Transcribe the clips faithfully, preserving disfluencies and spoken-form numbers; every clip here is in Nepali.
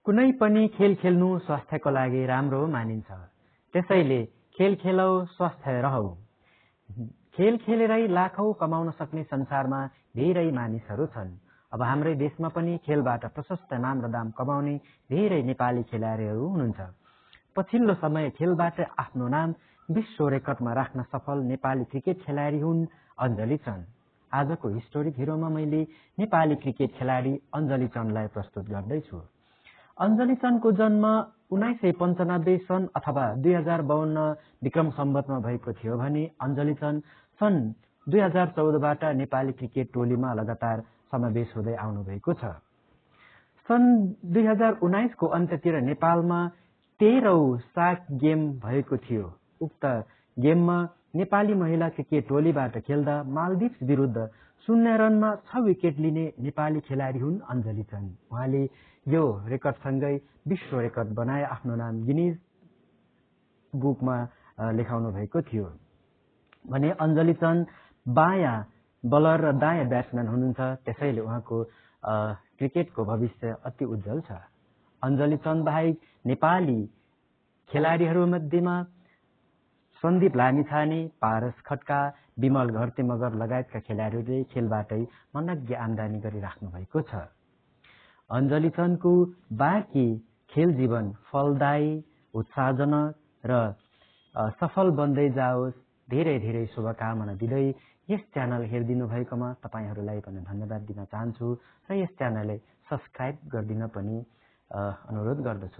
कुनै पनि खेल खेल्नु स्वास्थ्यको लागि राम्रो मानिन्छ। त्यसैले खेल खेलौ स्वस्थ रहौ। खेल खेलेरै लाखौं कमाउन सक्ने संसारमा धेरै मानिसहरू छन्। अब हाम्रै देशमा पनि खेलबाट प्रशस्त नाम र दाम कमाउने धेरै नेपाली खेलाडीहरू हुनुहुन्छ। पछिल्लो समय खेलबाट आफ्नो नाम विश्व रेकर्डमा राख्न सफल नेपाली क्रिकेट खेलाडी हुन् अञ्जली चन्द। आजको हिस्टोरिक हिरोमा मैले नेपाली क्रिकेट खेलाडी अञ्जली चन्दलाई प्रस्तुत गर्दैछु। अञ्जली चन्दको जन्म उन्नाइस सय पन्चानब्बे सन् अथवा दुई हजार बाहन्न विक्रम सम्वतमा भएको थियो भने अञ्जली चन्द सन् दुई हजार चौधबाट नेपाली क्रिकेट टोलीमा लगातार समावेश हुँदै आउनुभएको छ। सन् दुई हजार उन्नाइसको अन्त्यतिर नेपालमा तेह्रौं साग गेम भएको थियो। उक्त गेममा नेपाली महिला क्रिकेट टोलीबाट खेल्दा मालदिप्स विरुद्ध शून्य रनमा छ विकेट लिने नेपाली खेलाडी हुन् अञ्जली चन्द। उहाँले यो रेकर्डसँगै विश्व रेकर्ड बनाए आफ्नो नाम गिनिज बुकमा लेखाउनु भएको थियो भने अञ्जली चन्द बायाँ बलर र दायाँ ब्याट्सम्यान हुनुहुन्छ। त्यसैले उहाँको क्रिकेटको भविष्य अति उज्जवल छ। अञ्जली चन्द बाहेक नेपाली खेलाडीहरू मध्येमा सन्दीप लामिछाने, पारस खड्का, विमल घरते मगर लगायतका खेलाडीहरूले खेलबाटै मनज्ञ आमदानी गरिराख्नु भएको छ। अञ्जली चन्दको बाँकी खेल जीवन फलदायी, उत्साहजनक र सफल बन्दै जाओस्, धेरै धेरै शुभकामना दिँदै यस च्यानल हेरिदिनु भएकोमा तपाईँहरूलाई पनि धन्यवाद दिन चाहन्छु र यस च्यानललाई सब्सक्राइब गरिदिन पनि अनुरोध गर्दछु।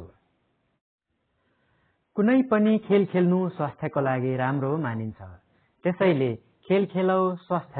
कुनै पनि खेल खेल्नु स्वास्थ्यको लागि राम्रो मानिन्छ। त्यसैले खेल खेलौ स्वस्थ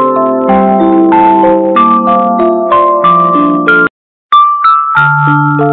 you